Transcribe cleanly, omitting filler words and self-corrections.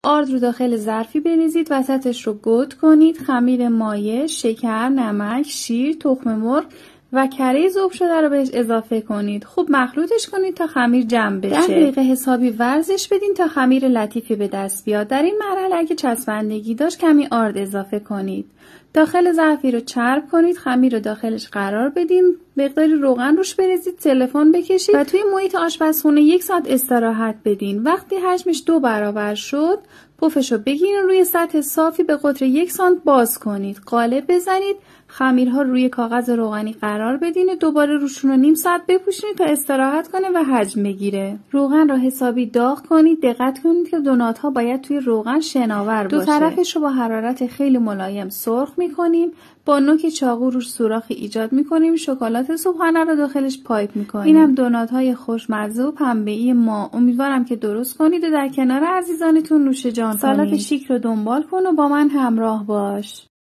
آرد رو داخل ظرفی بریزید، وسطش رو گود کنید. خمیر مایع، شکر، نمک، شیر، تخم مرغ و کره ذوب شده رو بهش اضافه کنید. خوب مخلوطش کنید تا خمیر جمع بشه. 10 دقیقه حسابی ورزش بدین تا خمیر لطیفی به دست بیاد. در این مرحله اگه چسبندگی داشت کمی آرد اضافه کنید. داخل ظرفی رو چرب کنید، خمیر رو داخلش قرار بدین، مقداری روغن روش بریزید، تلفن بکشید و توی محیط آشپزخونه 1 ساعت استراحت بدین. وقتی حجمش 2 برابر شد، پفش رو بگیرین، روی سطح صافی به قطر 1 سانت باز کنید. قالب بزنید، خمیرها روی کاغذ روغنی قرار بدین، دوباره روشون رو نیم ساعت بپوشونید تا استراحت کنه و حجم بگیره. روغن رو حسابی داغ کنید. دقت کنید که دونات ها باید توی روغن شناور باشه. دو طرفش رو با حرارت خیلی ملایم سرخ میکنیم. با نوک چاقو روش سوراخی ایجاد میکنیم. شکلات صبحانه رو داخلش پایپ میکنیم. اینم دونات های خوشمزه و پنبه‌ای ما. امیدوارم که درست کنید و در کنار عزیزانتون نوش جان کنید. سالات شیک رو دنبال کن و با من همراه باش.